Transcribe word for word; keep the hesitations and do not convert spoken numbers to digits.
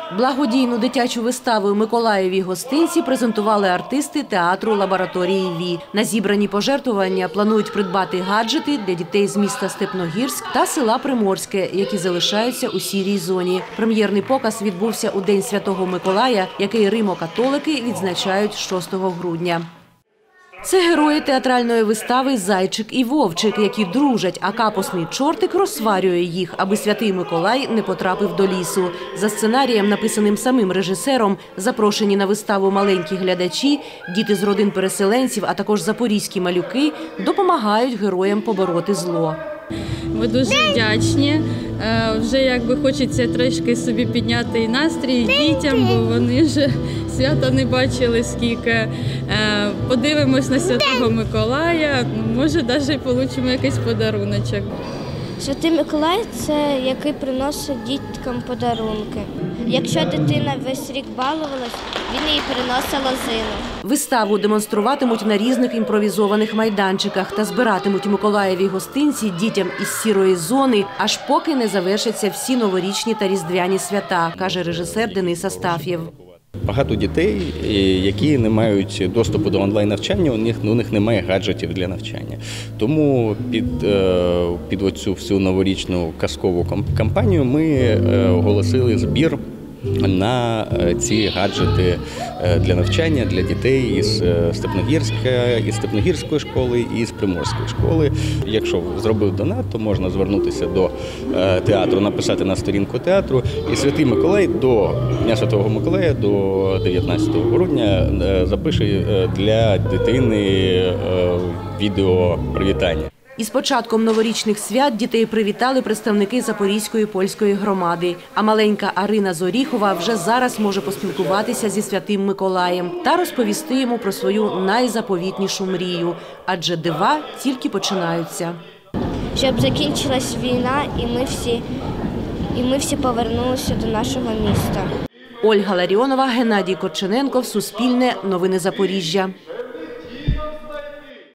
Благодійну дитячу виставу «Миколаєві гостинці» презентували артисти театру лабораторії ВІ. На зібрані пожертвування планують придбати гаджети для дітей з міста Степногірськ та села Приморське, які залишаються у сірій зоні. Прем'єрний показ відбувся у День Святого Миколая, який римо-католики відзначають шостого грудня. Це герої театральної вистави «Зайчик і Вовчик», які дружать, а капусний чортик розсварює їх, аби Святий Миколай не потрапив до лісу. За сценарієм, написаним самим режисером, запрошені на виставу маленькі глядачі, діти з родин переселенців, а також запорізькі малюки допомагають героям побороти зло. Ми дуже вдячні. Вже якби хочеться трошки собі підняти і настрій дітям, бо вони вже свята не бачили скільки. Подивимось на Святого Миколая, може навіть отримаємо якийсь подаруночок. Святий Миколай – це який приносить діткам подарунки. Якщо дитина весь рік балувалась, він їй приносить лозину. Виставу демонструватимуть на різних імпровізованих майданчиках та збиратимуть Миколаєві гостинці дітям із сірої зони, аж поки не завершаться всі новорічні та різдвяні свята, каже режисер Денис Астаф'єв. Багато дітей, які не мають доступу до онлайн-навчання, у них, у них немає гаджетів для навчання. Тому під, під оцю всю новорічну казкову кампанію ми оголосили збір на ці гаджети для навчання для дітей із Степногірська, із Степногірської школи і з Приморської школи. Якщо зробив донат, то можна звернутися до театру, написати на сторінку театру. І Святий Миколай до Дня Святого Миколая, до дев'ятнадцятого грудня, запише для дитини відео привітання. Із початком новорічних свят дітей привітали представники Запорізької польської громади. А маленька Арина Зоріхова вже зараз може поспілкуватися зі Святим Миколаєм та розповісти йому про свою найзаповітнішу мрію. Адже дива тільки починаються. Щоб закінчилась війна і ми всі, і ми всі повернулися до нашого міста. Ольга Ларіонова, Геннадій Корчененков, Суспільне, Новини Запоріжжя.